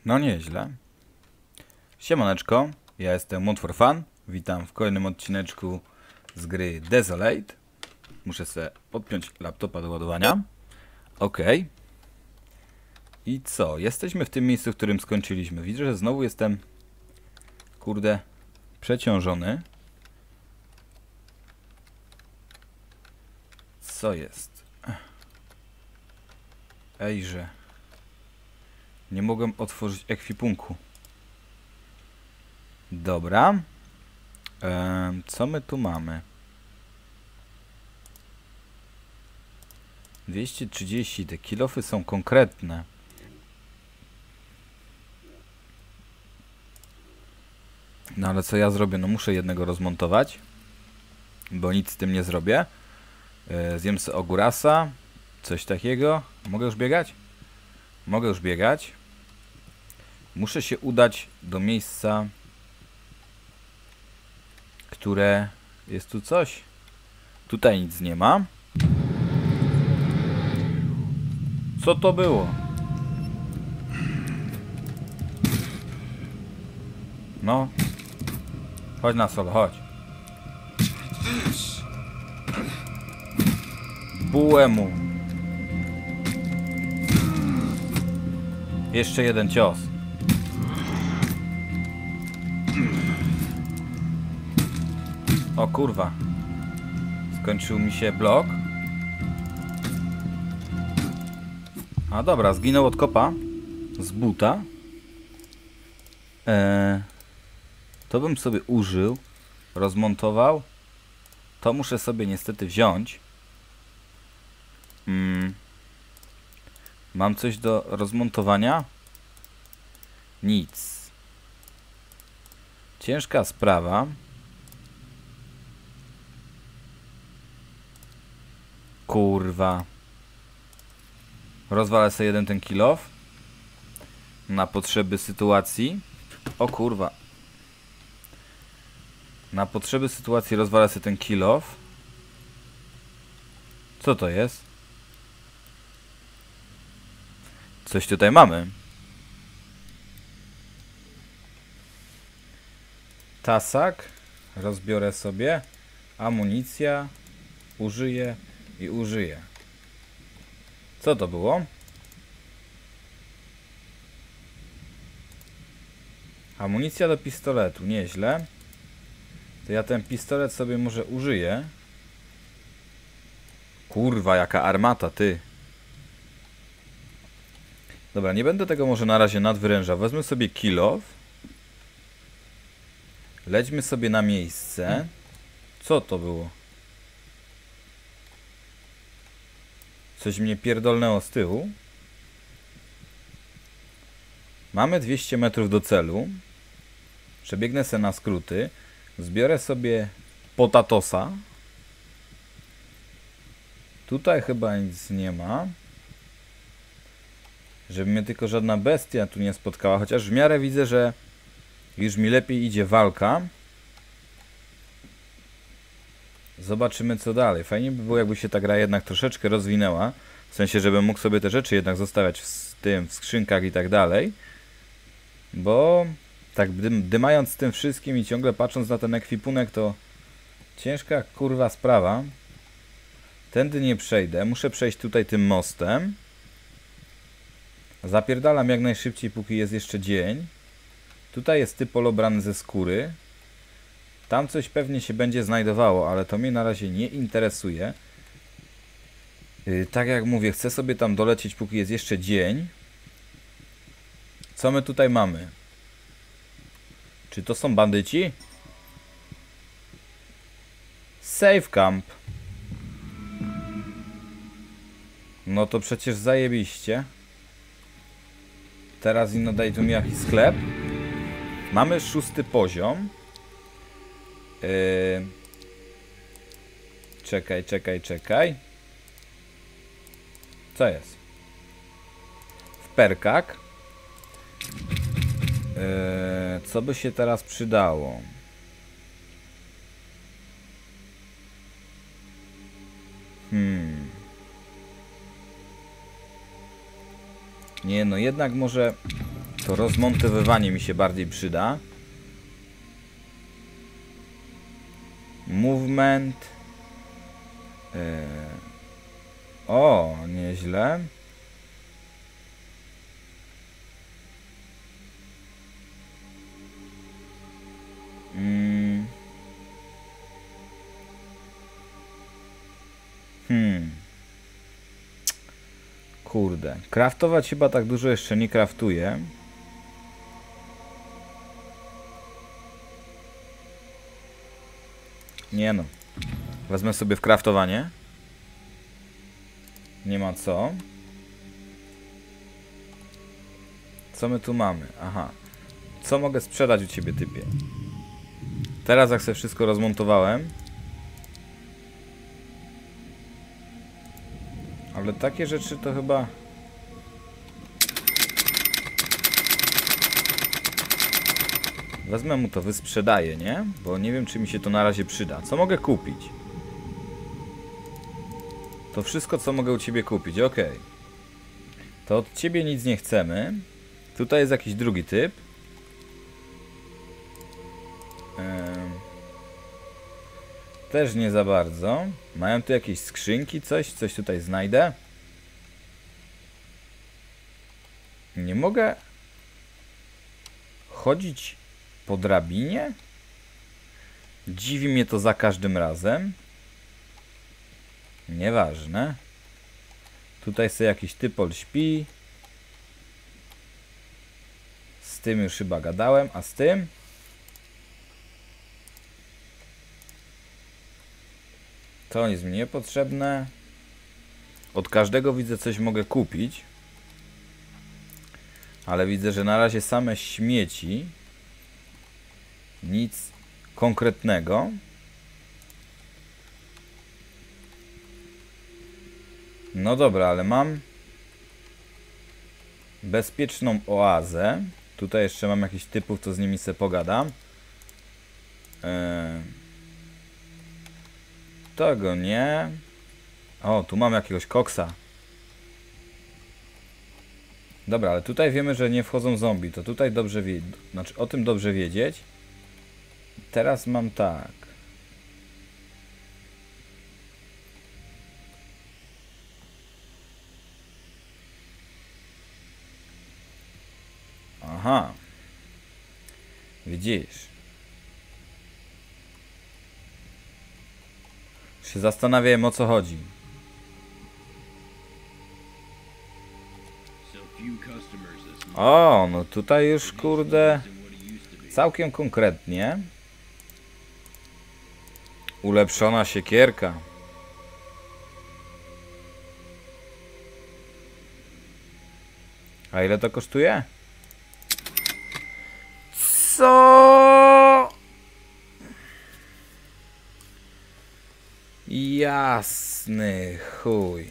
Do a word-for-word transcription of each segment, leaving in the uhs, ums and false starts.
No nieźle. Siemaneczko, ja jestem Mod for Fun. Witam w kolejnym odcineczku z gry Desolate. Muszę sobie podpiąć laptopa do ładowania. Ok. I co? Jesteśmy w tym miejscu, w którym skończyliśmy. Widzę, że znowu jestem, kurde, przeciążony. Co jest? Ejże. Nie mogłem otworzyć ekwipunku. Dobra. Eee, co my tu mamy? dwieście trzydzieści. Te kilofy są konkretne. No ale co ja zrobię? No muszę jednego rozmontować. Bo nic z tym nie zrobię. Eee, zjem sobie ogórasa. Coś takiego. Mogę już biegać? Mogę już biegać. Muszę się udać do miejsca, które... Jest tu coś? Tutaj nic nie ma. Co to było? No. Chodź na solo, chodź. Bułę mu. Jeszcze jeden cios. O kurwa. Skończył mi się blok. A dobra, zginął od kopa. Z buta. Eee, to bym sobie użył. Rozmontował. To muszę sobie niestety wziąć. Hmm. Mam coś do rozmontowania? Nic. Ciężka sprawa. Kurwa. Rozwalę sobie jeden ten kilof. Na potrzeby sytuacji. O kurwa. Na potrzeby sytuacji rozwalę sobie ten kilof. Co to jest? Coś tutaj mamy. Tasak. Rozbiorę sobie. Amunicja. Użyję i użyję. Co to było? Amunicja do pistoletu. Nieźle. To ja ten pistolet sobie może użyję. Kurwa, jaka armata, ty. Dobra, nie będę tego może na razie nadwyrężał. Wezmę sobie kilof. Lećmy sobie na miejsce. Co to było? Coś mnie pierdolnęło z tyłu. Mamy dwieście metrów do celu. Przebiegnę se na skróty. Zbiorę sobie potatosa. Tutaj chyba nic nie ma. Żeby mnie tylko żadna bestia tu nie spotkała. Chociaż w miarę widzę, że już mi lepiej idzie walka. Zobaczymy co dalej. Fajnie by było, jakby się ta gra jednak troszeczkę rozwinęła. W sensie, żebym mógł sobie te rzeczy jednak zostawiać w tym, w skrzynkach i tak dalej. Bo tak dym, dymając z tym wszystkim i ciągle patrząc na ten ekwipunek, to ciężka kurwa sprawa. Tędy nie przejdę. Muszę przejść tutaj tym mostem. Zapierdalam jak najszybciej, póki jest jeszcze dzień. Tutaj jest typol obrany ze skóry. Tam coś pewnie się będzie znajdowało, ale to mnie na razie nie interesuje. Yy, tak jak mówię, chcę sobie tam dolecieć, póki jest jeszcze dzień. Co my tutaj mamy? Czy to są bandyci? Safe camp. No to przecież zajebiście. Teraz ino daj tu mi jakiś sklep. Mamy szósty poziom. Yy... Czekaj, czekaj, czekaj. Co jest? W perkach. Yy... Co by się teraz przydało? Hmm. Nie no, jednak może To rozmontowywanie mi się bardziej przyda. Movement. Yy. O, nieźle. Mm. Hmm. Kurde. Craftować chyba tak dużo jeszcze nie craftuję. Nie no. Wezmę sobie w craftowanie. Nie ma co. Co my tu mamy? Aha. Co mogę sprzedać u ciebie, typie? Teraz jak sobie wszystko rozmontowałem. Ale takie rzeczy to chyba... Wezmę mu to, wysprzedaję, nie? Bo nie wiem, czy mi się to na razie przyda. Co mogę kupić? To wszystko, co mogę u ciebie kupić, ok. To od ciebie nic nie chcemy. Tutaj jest jakiś drugi typ. Ehm. Też nie za bardzo. Mają tu jakieś skrzynki, coś? Coś tutaj znajdę? Nie mogę chodzić po drabinie? Dziwi mnie to za każdym razem. Nieważne. Tutaj sobie jakiś typol śpi. Z tym już chyba gadałem, a z tym? To jest mi niepotrzebne. Od każdego widzę, coś mogę kupić. Ale widzę, że na razie same śmieci. Nic konkretnego. No dobra, ale mam bezpieczną oazę. Tutaj jeszcze mam jakichś typów, to z nimi sobie pogadam. Eee... Tego nie. O, tu mam jakiegoś koksa. Dobra, ale tutaj wiemy, że nie wchodzą zombie. To tutaj dobrze wiedzieć. Znaczy, o tym dobrze wiedzieć. Teraz mam tak. Aha. Widzisz. Się zastanawiałem, o co chodzi. O, no tutaj już, kurde, całkiem konkretnie. Ulepszona siekierka. A ile to kosztuje? Co? Jasny chuj.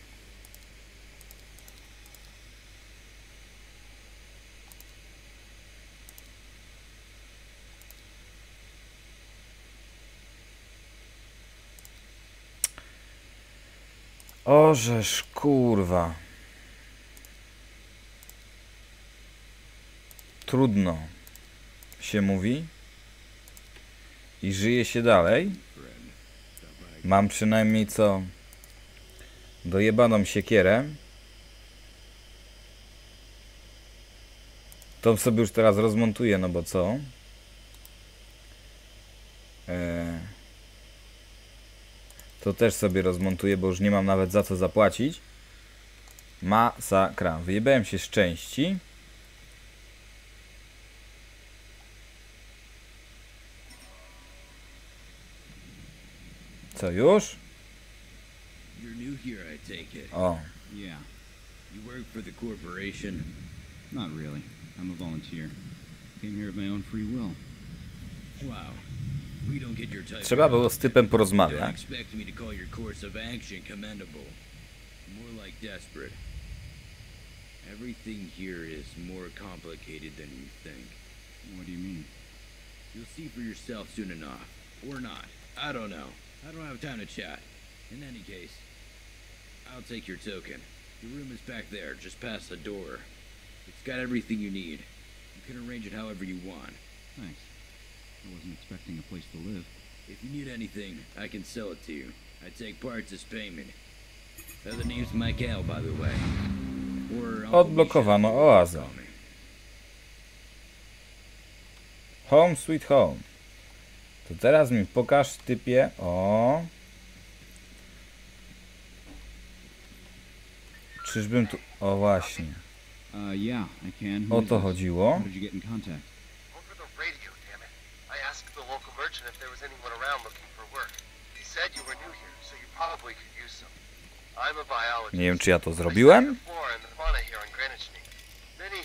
Ożeż kurwa. Trudno się mówi. I żyje się dalej. Mam przynajmniej co dojebaną siekierę. To sobie już teraz rozmontuję, no bo co? Eee, to też sobie rozmontuję, bo już nie mam nawet za co zapłacić. Masakra. Wyjebałem się z części. Co już? O. Yeah. You work for the corporation? Not really. I'm a volunteer. Came here of my own free will. Wow. We don't get your type. Trzeba było z typem Don't porozmawiać. expect me to call your course of action commendable. More like desperate. Everything here is more complicated than you think. What do you mean? You'll see for yourself soon enough. Or not. I don't know. I don't have time to chat. In any case, I'll take your token. Your room is back there, just past the door. It's got everything you need. You can arrange it however you want. Thanks. I wasn't expecting a place to live. If you need anything, I can sell it to you. I take parts as payment. Other name's Michael, by the way. Or Uncle Odblokowano Michel, oazę. call me. Home sweet home. To teraz mi pokaż, typie. O. Czyżbym tu... O właśnie. Uh, yeah, I can. Who O is to this? chodziło. How did you get in contact? Over the radio, damn it. I asked the local merchant if there was anyone around looking for work. He said you were new here, so you probably could use some. I'm a biologist. Nie wiem, czy ja to zrobiłem. I study the flora and the fauna here on Greenwich Mead. Many...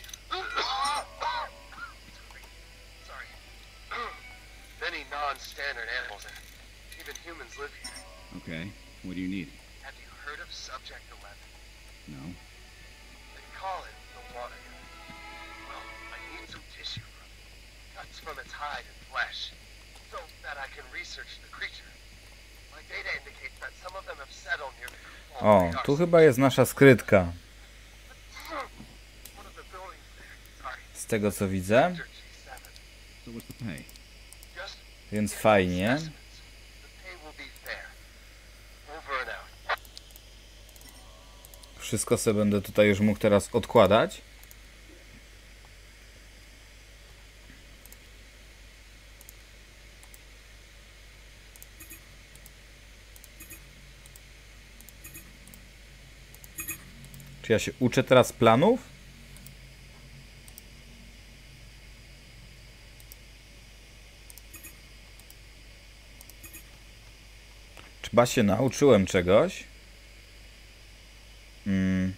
Sorry. Many non-standard animals and even humans live here. Okay. What do you need? Have you heard of Subject eleven? No. They call it the water gun. Well, I need some tissue from it. Cuts from its hide and flesh. So that I can research the creature. My data indicates that some of them have settled near the O, tu chyba jest nasza skrytka. One of the buildings there. Sorry. Z tego co widzę. Sector G seven. So what's the pay? Just Więc fajnie. specimens. The pay will be fair. Over and out. Wszystko sobie będę tutaj już mógł teraz odkładać. Czy ja się uczę teraz planów? Chyba się nauczyłem czegoś. Hmm.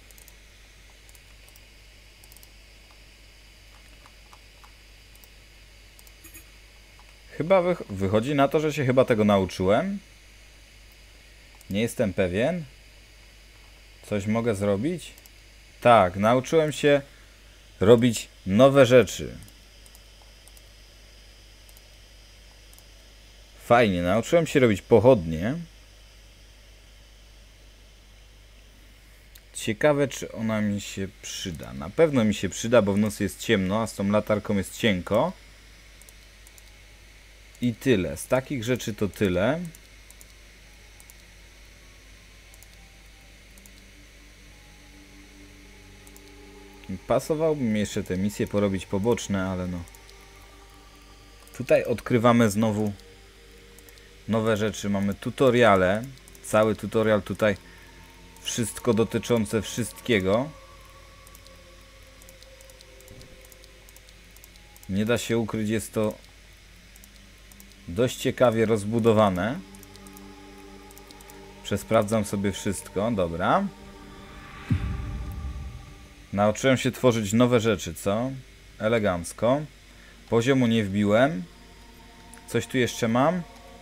Chyba wy wychodzi na to, że się chyba tego nauczyłem. Nie jestem pewien. Coś mogę zrobić? Tak, nauczyłem się robić nowe rzeczy. Fajnie, nauczyłem się robić pochodnie. Ciekawe, czy ona mi się przyda. Na pewno mi się przyda, bo w nocy jest ciemno, a z tą latarką jest cienko. I tyle. Z takich rzeczy to tyle. Pasowałoby mi jeszcze te misje porobić poboczne, ale no. Tutaj odkrywamy znowu nowe rzeczy. Mamy tutoriale. Cały tutorial tutaj. Wszystko dotyczące wszystkiego. Nie da się ukryć, jest to dość ciekawie rozbudowane. Przesprawdzam sobie wszystko, dobra. Nauczyłem się tworzyć nowe rzeczy, co? Elegancko. Poziomu nie wbiłem. Coś tu jeszcze mam?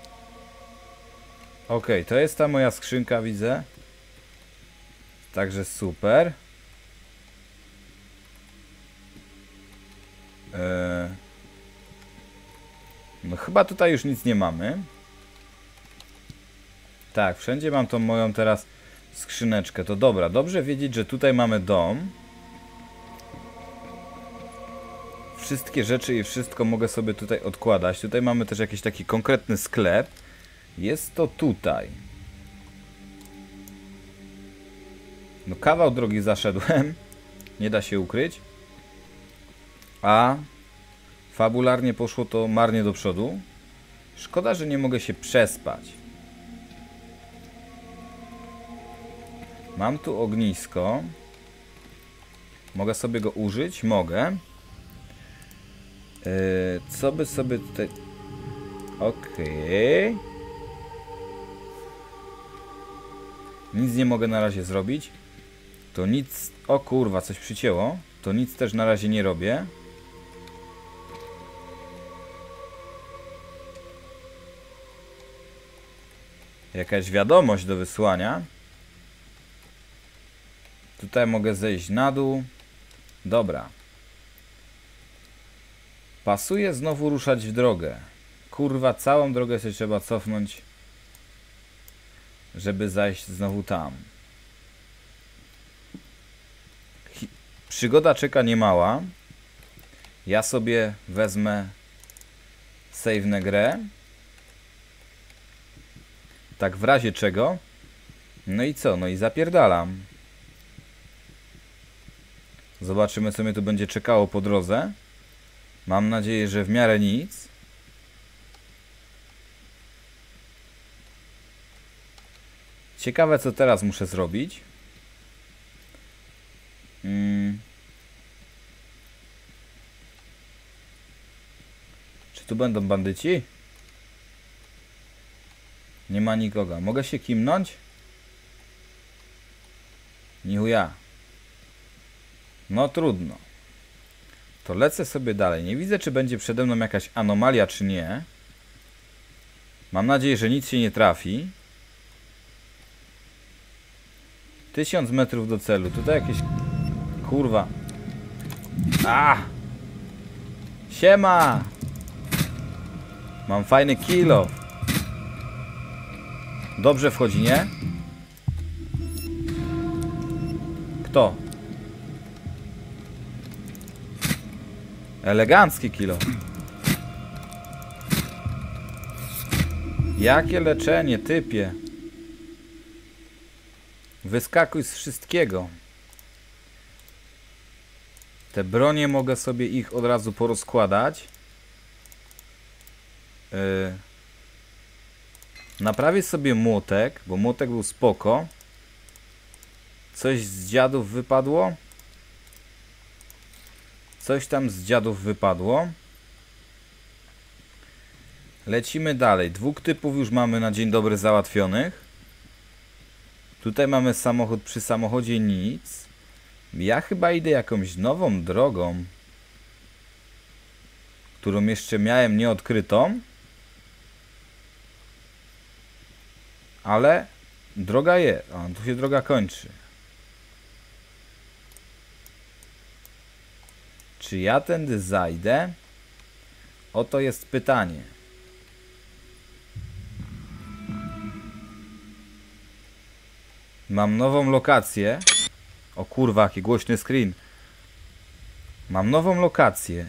Ok, to jest ta moja skrzynka, widzę. Także super. Eee... No chyba tutaj już nic nie mamy. Tak, wszędzie mam tą moją teraz skrzyneczkę. To dobra, dobrze wiedzieć, że tutaj mamy dom. Wszystkie rzeczy i wszystko mogę sobie tutaj odkładać. Tutaj mamy też jakiś taki konkretny sklep. Jest to tutaj. No kawał drogi zaszedłem. Nie da się ukryć. A fabularnie poszło to marnie do przodu. Szkoda, że nie mogę się przespać. Mam tu ognisko. Mogę sobie go użyć? Mogę. Yy, co by sobie tutaj... Okej. Okay. Nic nie mogę na razie zrobić. To nic... O kurwa, coś przycięło. To nic też na razie nie robię. Jakaś wiadomość do wysłania. Tutaj mogę zejść na dół. Dobra. Pasuje znowu ruszać w drogę. Kurwa, całą drogę sobie trzeba cofnąć, żeby zajść znowu tam. Hi- Przygoda czeka niemała. Ja sobie wezmę, save'nę grę. Tak w razie czego. No i co? No i zapierdalam. Zobaczymy, co mnie tu będzie czekało po drodze. Mam nadzieję, że w miarę nic. Ciekawe, co teraz muszę zrobić. Hmm. Czy tu będą bandyci? Nie ma nikogo. Mogę się kimnąć? Nichuja. No trudno. To lecę sobie dalej. Nie widzę, czy będzie przede mną jakaś anomalia, czy nie. Mam nadzieję, że nic się nie trafi. Tysiąc metrów do celu. Tutaj jakieś... Kurwa. A! Siema! Mam fajny kilo. Dobrze wchodzi, nie? Kto? Elegancki kilo. Jakie leczenie, typie. Wyskakuj z wszystkiego. Te bronie mogę sobie ich od razu porozkładać. Yy. Naprawię sobie młotek, bo młotek był spoko. Coś z dziadów wypadło. Coś tam z dziadów wypadło. Lecimy dalej. Dwóch typów już mamy na dzień dobry załatwionych. Tutaj mamy samochód, przy samochodzie nic. Ja chyba idę jakąś nową drogą, którą jeszcze miałem nieodkrytą. Ale droga jest. O, tu się droga kończy. Czy ja tędy zajdę? Oto jest pytanie. Mam nową lokację. O kurwa, jaki głośny screen. Mam nową lokację.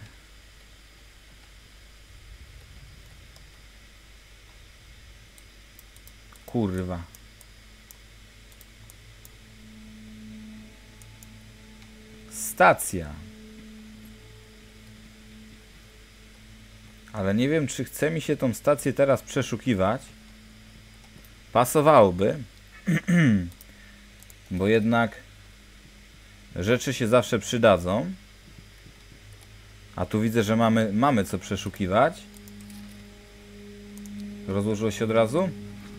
Kurwa. Stacja. Ale nie wiem, czy chce mi się tą stację teraz przeszukiwać. Pasowałoby. Bo jednak rzeczy się zawsze przydadzą. A tu widzę, że mamy, mamy co przeszukiwać. Rozłożyło się od razu?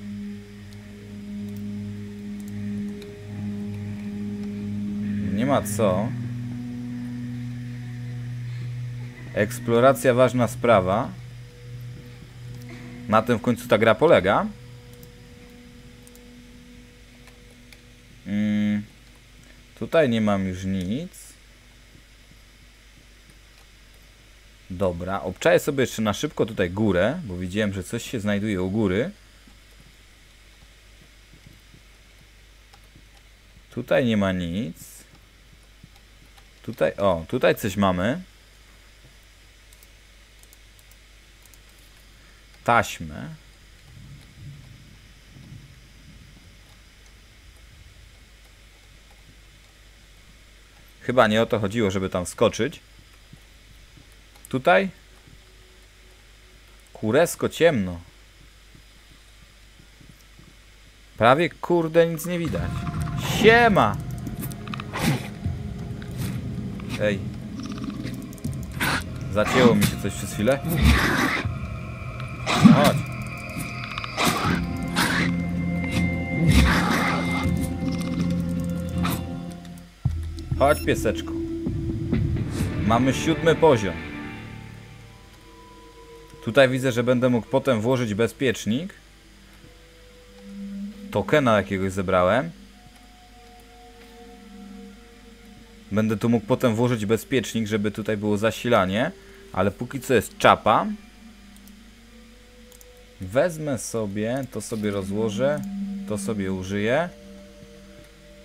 Nie ma co. Eksploracja ważna sprawa. Na tym w końcu ta gra polega. Hmm. Tutaj nie mam już nic. Dobra, obczaję sobie jeszcze na szybko tutaj górę, bo widziałem, że coś się znajduje u góry. Tutaj nie ma nic. Tutaj, o, tutaj coś mamy. Taśmę. Chyba nie o to chodziło, żeby tam skoczyć. Tutaj? Kuresko ciemno. Prawie kurde nic nie widać. Siema! Ej. Zacięło mi się coś przez chwilę. Chodź. Chodź, pieseczku. Mamy siódmy poziom. Tutaj widzę, że będę mógł potem włożyć bezpiecznik. Tokena jakiegoś zebrałem. Będę tu mógł potem włożyć bezpiecznik, żeby tutaj było zasilanie. Ale póki co jest czapa. Wezmę sobie, to sobie rozłożę. To sobie użyję.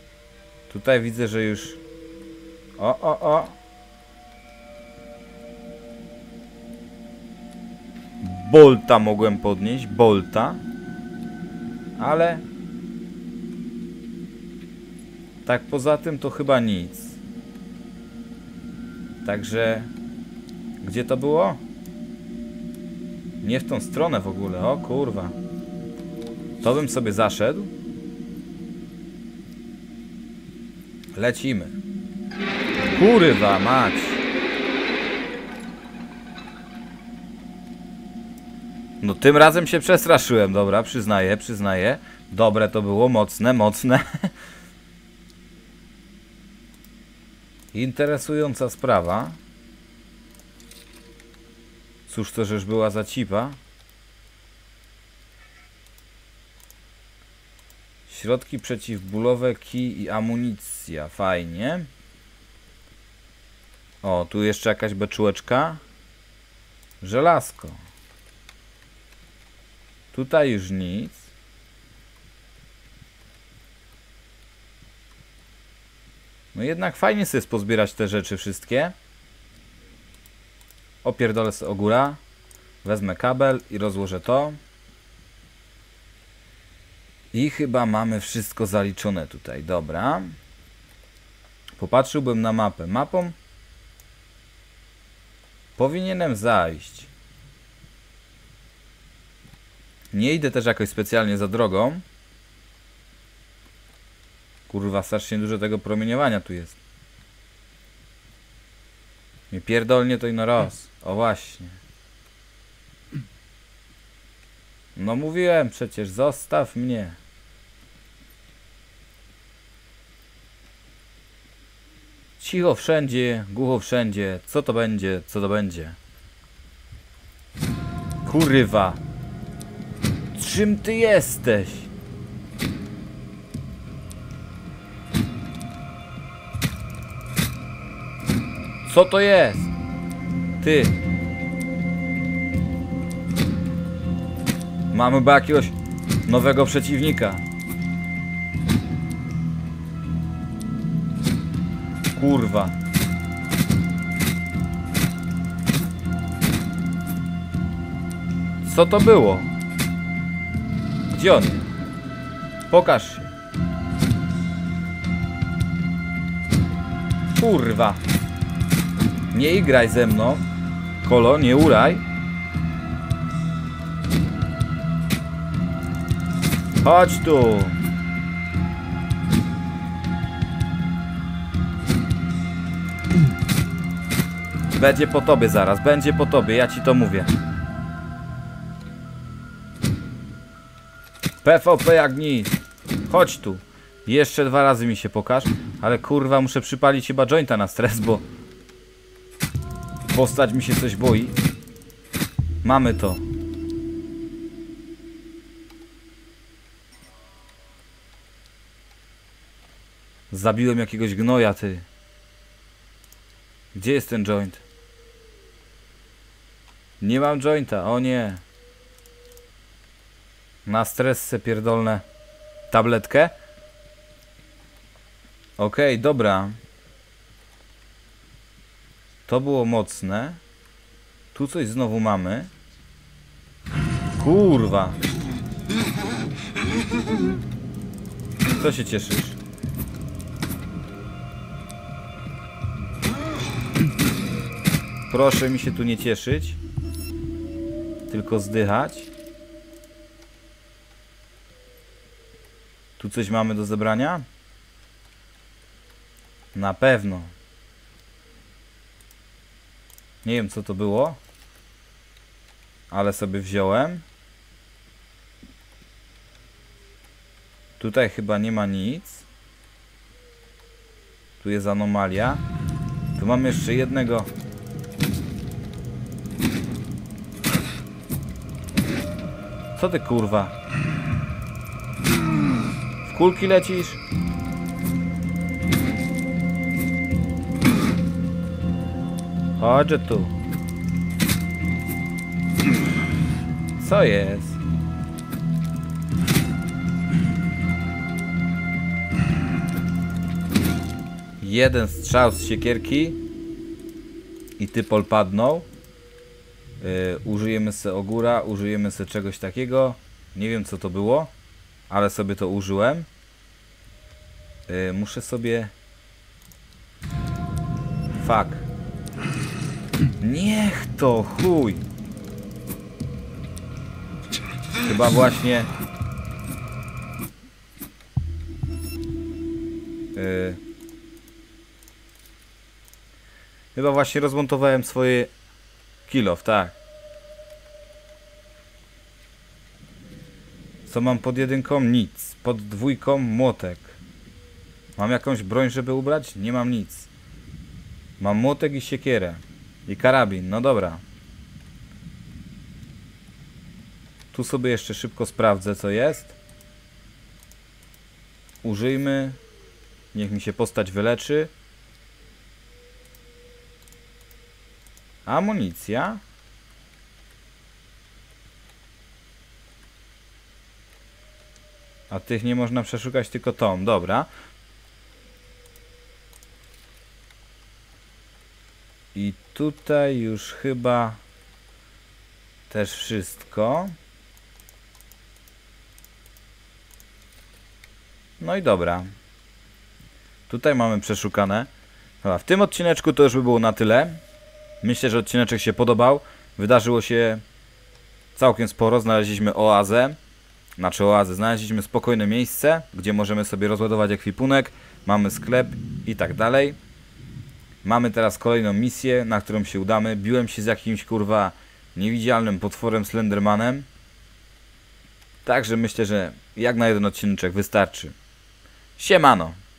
Tutaj widzę, że już... O, o, o! Bolta mogłem podnieść, Bolta. Ale tak poza tym to chyba nic. Także gdzie to było? Nie w tą stronę w ogóle, o kurwa. To bym sobie zaszedł. Lecimy. Kurwa mać. No tym razem się przestraszyłem, dobra, przyznaję, przyznaję. Dobre to było, mocne, mocne. Interesująca sprawa. Cóż to żeż była za cipa? Środki przeciwbólowe, kij i amunicja. Fajnie. O, tu jeszcze jakaś beczułeczka. Żelazko. Tutaj już nic. No jednak fajnie sobie pozbierać te rzeczy wszystkie. Opierdolę sobie o góra. Wezmę kabel i rozłożę to. I chyba mamy wszystko zaliczone tutaj. Dobra. Popatrzyłbym na mapę. Mapą powinienem zajść. Nie idę też jakoś specjalnie za drogą. Kurwa, strasznie dużo tego promieniowania tu jest. Nie pierdolnie to i no roz. O właśnie. No mówiłem przecież, zostaw mnie. Cicho wszędzie, głucho wszędzie. Co to będzie, co to będzie? Kurwa. Czym ty jesteś? Co to jest? Ty. Mamy chyba jakiegoś nowego przeciwnika. Kurwa. Co to było? Gdzie on? Pokaż się. Kurwa. Nie igraj ze mną. Kolo, nie uraj. Chodź tu. Będzie po tobie zaraz, będzie po tobie, ja ci to mówię. P V P jak nic. Chodź tu. Jeszcze dwa razy mi się pokaż. Ale kurwa, muszę przypalić chyba jointa na stres, bo postać mi się coś boi. Mamy to. Zabiłem jakiegoś gnoja, ty. Gdzie jest ten joint? Nie mam jointa, o nie. Na stres se pierdolne tabletkę. Okej, okay, dobra. To było mocne. Tu coś znowu mamy. Kurwa. Co się cieszysz? Proszę mi się tu nie cieszyć. Tylko zdychać. Tu coś mamy do zebrania? Na pewno. Nie wiem co to było. Ale sobie wziąłem. Tutaj chyba nie ma nic. Tu jest anomalia. Tu mam jeszcze jednego. Co ty kurwa? W kulki lecisz? Chodź tu. Co jest? Jeden strzał z siekierki i typol padnął. Yy, użyjemy se ogóra, użyjemy se czegoś takiego. Nie wiem co to było, ale sobie to użyłem. Yy, muszę sobie... Fuck. Niech to, chuj. Chyba właśnie... Yy... Chyba właśnie rozmontowałem swoje kilof, tak. Co mam pod jedynką? Nic. Pod dwójką młotek. Mam jakąś broń, żeby ubrać? Nie mam nic. Mam młotek i siekierę. I karabin, no dobra. Tu sobie jeszcze szybko sprawdzę co jest. Użyjmy. Niech mi się postać wyleczy. Amunicja. A tych nie można przeszukać, tylko tą. Dobra. I tutaj już chyba też wszystko. No i dobra. Tutaj mamy przeszukane. Dobra, w tym odcineczku to już by było na tyle. Myślę, że odcineczek się podobał. Wydarzyło się całkiem sporo. Znaleźliśmy oazę. Znaczy oazę. Znaleźliśmy spokojne miejsce, gdzie możemy sobie rozładować ekwipunek. Mamy sklep i tak dalej. Mamy teraz kolejną misję, na którą się udamy. Biłem się z jakimś kurwa niewidzialnym potworem Slendermanem. Także myślę, że jak na jeden odcineczek wystarczy. Siemano!